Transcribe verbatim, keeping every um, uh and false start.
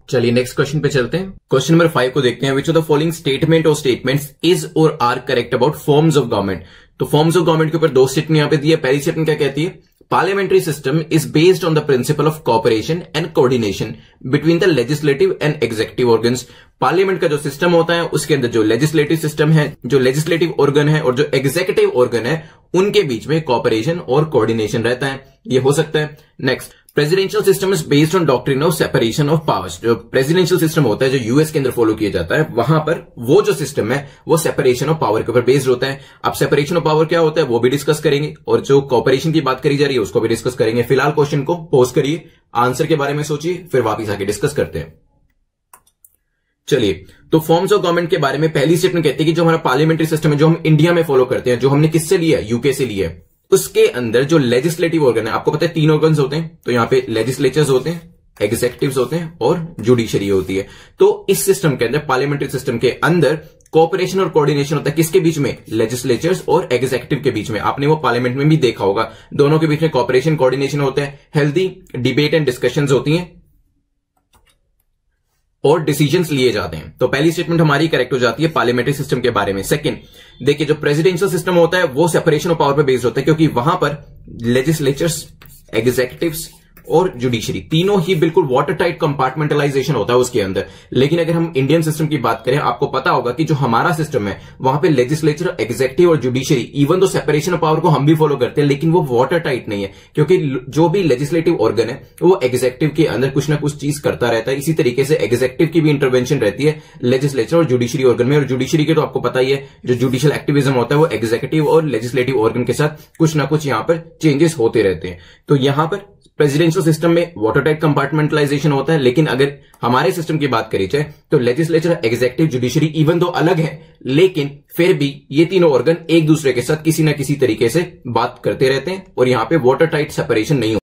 चलिए next question पे चलते हैं। क्वेश्चन नंबर फाइव को देखते हैं। Which of the following statement और स्टेटमेंट्स इज और are correct about forms of government. तो फॉर्म्स ऑफ गवर्नमेंट के ऊपर दो स्टेटमेंट यहां पे दी है। पहली स्टेटमेंट क्या कहती है, parliamentary system is based on the principle of cooperation and coordination between the legislative and executive organs. Parliament का जो सिस्टम होता है उसके अंदर जो लेजिस्लेटिव सिस्टम है, जो लेजिस्लेटिव ऑर्गन है और जो एग्जीक्यूटिव ऑर्गन है, उनके बीच में कोऑपरेशन और कोऑर्डिनेशन रहता है। ये हो सकता है। Next, presidential system is based on doctrine of separation of powers. जो प्रेसिडेंशियल सिस्टम होता है जो यूएस के अंदर फॉलो किया जाता है, वहां पर वो जो सिस्टम है वो सेपरेशन ऑफ पावर के ऊपर बेस्ड होता है। अब सेपरेशन ऑफ पावर क्या होता है वो भी डिस्कस करेंगे और जो कोऑपरेशन की बात करी जा रही है उसको भी डिस्कस करेंगे। फिलहाल क्वेश्चन को पॉज करिए, आंसर के बारे में सोचिए, फिर वापिस आके डिस्कस करते हैं। चलिए, तो फॉर्म्स ऑफ गवर्नमेंट के बारे में पहली स्टेटमेंट कहती है कि जो हमारा पार्लियामेंट्री सिस्टम है जो हम इंडिया में फॉलो करते हैं, जो हमने किससे लिया है, यूके से लिया है, उसके अंदर जो लेजिस्लेटिव ऑर्गन है, आपको पता है तीन ऑर्गन्स होते हैं। तो यहां पे लेजिस्लेचर्स होते हैं, एग्जीक्यूटिव्स होते हैं और जुडिशरी होती है। तो इस सिस्टम के अंदर, पार्लियामेंट्री सिस्टम के अंदर कोऑपरेशन और कोऑर्डिनेशन होता है किसके बीच में, लेजिस्लेचर्स और एग्जीक्यूटिव के बीच में। आपने वो पार्लियामेंट में भी देखा होगा, दोनों के बीच में कोऑपरेशन कोऑर्डिनेशन होता है, हेल्दी डिबेट एंड डिस्कशंस होती हैं और डिसीजंस लिए जाते हैं। तो पहली स्टेटमेंट हमारी करेक्ट हो जाती है पार्लियामेंट्री सिस्टम के बारे में। सेकंड, देखिए जो प्रेसिडेंशियल सिस्टम होता है वो सेपरेशन ऑफ पावर पे बेस्ड होता है, क्योंकि वहां पर लेजिस्लेचर्स, एग्जीक्यूटिव्स और जुडिशरी तीनों ही बिल्कुल वाटर टाइट कंपार्टमेंटलाइजेशन होता है उसके अंदर। लेकिन अगर हम इंडियन सिस्टम की बात करें, आपको पता होगा कि जो हमारा सिस्टम है वहां पे लेजिस्लेचर, एग्जीक्यूटिव और जुडिशरी, इवन तो सेपरेशन ऑफ पावर को हम भी फॉलो करते हैं, लेकिन वो वाटर टाइट नहीं है, क्योंकि जो भी लेजिस्लेटिव ऑर्गन है वो एग्जीक्यूटिव के अंदर कुछ ना कुछ चीज करता रहता है। इसी तरीके से एग्जीक्यूटिव की भी इंटरवेंशन रहती है लेजिस्लेचर और जुडिशरी ऑर्गन में। और जुडिशरी के तो आपको पता ही है, जो जुडिशियल एक्टिविज्म होता है वो एग्जीक्यूटिव और लेजिस्लेटिव ऑर्गन के साथ कुछ ना कुछ यहां पर चेंजेस होते रहते हैं। तो यहां पर प्रेसिडेंशियल सिस्टम में वाटर टाइट कंपार्टमेंटलाइजेशन होता है, लेकिन अगर हमारे सिस्टम की बात करी जाए तो लेजिस्लेचर, एग्जीक्यूटिव, जुडिशरी इवन तो अलग है, लेकिन फिर भी ये तीनों ऑर्गन एक दूसरे के साथ किसी ना किसी तरीके से बात करते रहते हैं और यहां पे वाटर टाइट सेपरेशन नहीं